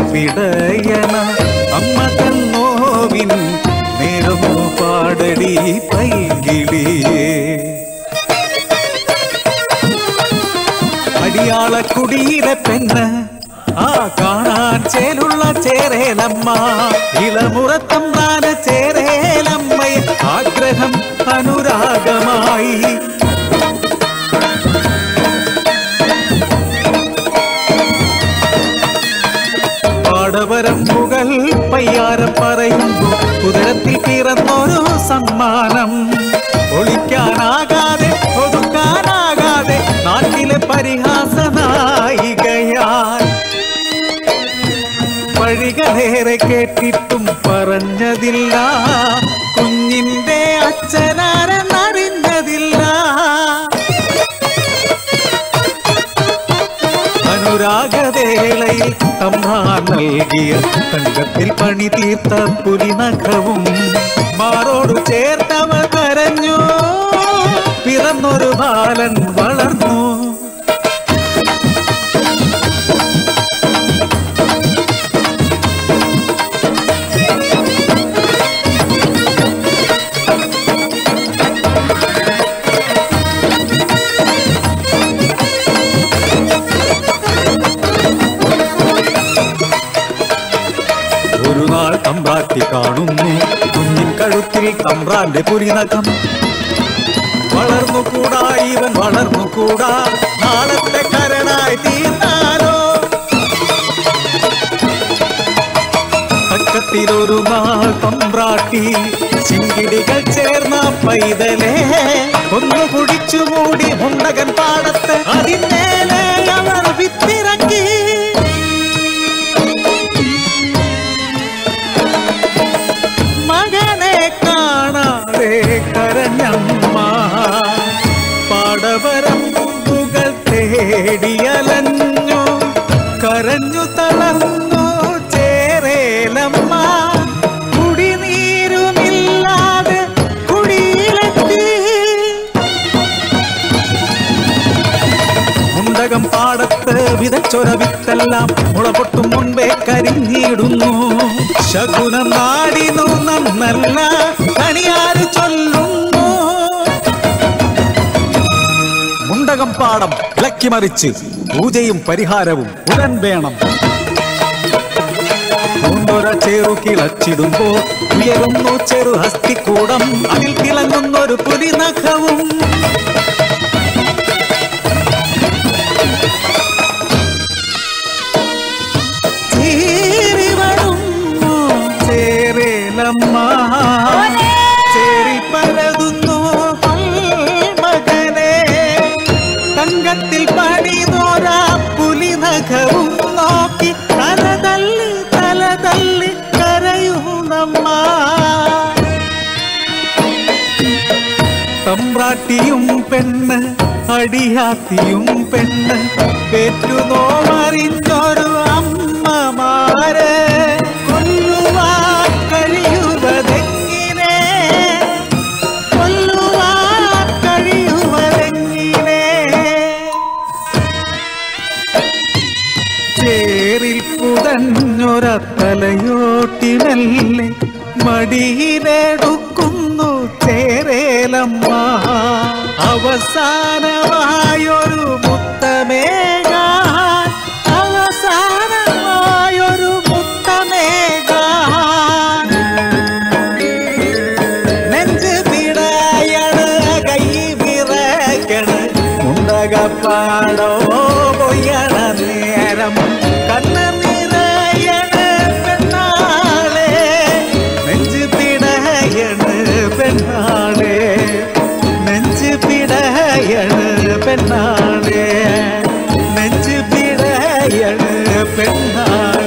പിടയണ അമ്മ തന്നോവിൻ നേരമോ പാടടി പൈകിളിയേ. അടിയാളക്കുടിയിലെ പെണ്ണ് ആ കാണാൻ ചേലുള്ള ചേരേലമ്മ ഇളമുറത്തമ്മാന് ചേരേലമ്മയെ ആഗ്രഹം അനുരാഗമായി. പാടവരമ്പുകൾ പയ്യാരം പറയുന്നു കുതിരത്തിൽ പിറന്നൊരു സമ്മാനം. ഒളിക്കാനാകാതെ ഒതുക്കാനാകാതെ നാട്ടിലെ പരിഹാസ നായികയാൽ വഴികളേറെ കേട്ടിട്ടും പറഞ്ഞതില്ല കുഞ്ഞിന്റെ അച്ഛനാരെന്നറിഞ്ഞതില്ല. അനുരാഗവേളയിൽ തമ്മാൻ നൽകിയ തങ്കത്തിൽ പണി തീർത്ത പുലിനഖവും മാറോടു ചേർത്തവ കരഞ്ഞു. പിറന്നൊരു ബാലൻ വളർന്നു. ഒരു നാൾ തമ്പ്രാട്ടി കാണുന്നു കുഞ്ഞിൻ കഴുത്തിൽ തമ്പ്രാന്റെ പുരിനഖം. വളർന്നുകൂടാ ഇവൻ വളർന്നുകൂടാ നാളത്തെ കരടായി തീർന്നാലോ. തക്കത്തിലൊരു നാൾ തമ്പ്രാട്ടി ചിങ്കിടികൾ ചേർന്ന പൈതലേ ഒന്ന് കുടിച്ചു മൂടി മുണ്ടകൻ പാടത്ത് അതിന്മേലെ അവർ വിത്തിറക്കി. മകനെ കാണാതെ കരഞ്ഞമ്മ പാടവരമ്പുകൾ തേടിയലഞ്ഞു. കരഞ്ഞു തളർന്നു ചേരേലമ്മ. കുടിനീരുമില്ലാതെ കുടിയിലെത്തി. മുണ്ടകം പാടത്ത് വിതച്ചൊര വിത്തെല്ലാം മുളപൊട്ടും മുൻപേ കരിഞ്ഞിടുന്നു. ശകുനം നാടിനു നന്നല്ല കണിയാര് ചൊല്ലുന്നു. മുണ്ടകം പാടം ഇളക്കിമറിച്ച് പൂജയും പരിഹാരവും ഉടൻ വേണം. പൂണ്ടൊര ചെറു കിളച്ചിടുമ്പോ ഉയരുന്നു ചെറു ഹസ്തിക്കൂടം അതിൽ തിളങ്ങുന്നൊരു പുലിനഖവും. ചേരി പരതുന്നു മകനെ തങ്കത്തിൽ പണിതോരാ പുലിനഖവും നോക്കി തലതല്ലി തലതല്ലി കരയുന്നമ്മ. തമ്പ്രാട്ടിയും പെണ്ണ് അടിയാത്തിയും പെണ്ണ് പെറ്റുനോമറിഞ്ഞൊരു അമ്മമാരെ കൊല്ലുവാൻ കഴിയുവതെങ്ങിനെ കൊല്ലുവാൻ കഴിയുവതെങ്ങിനെ. ചേറിൽ പുതഞ്ഞൊര തലയോട്ടിനല്ലേ മടിയിലെടുക്കുന്നു ചേരേലമ്മ. അവസാനമായൊരു മുത്തമേകാൻ അവസാനമായൊരു മുത്തമേകാൻ. നെഞ്ച് പിടയണ് കൈ വിറയ്ക്കണ് മുണ്ടകപ്പാടോ പൊയ്യണ നേരം കണ്ണ് നിറയണ് പെണ്ണാളെ. നെഞ്ച് പിടയണ് പെണ്ണാളെ നെഞ്ച് പിടയണ് പെണ്ണാളെ നെഞ്ച് പിടയണ് പെണ്ണാളെ.